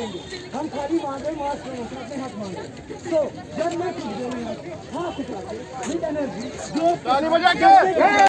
देंगे, हम खाली मांगे मास्क अपने हाथ मांगे। तो जब मैं कुछ बोलूँगा हाथ उठा के विद एनर्जी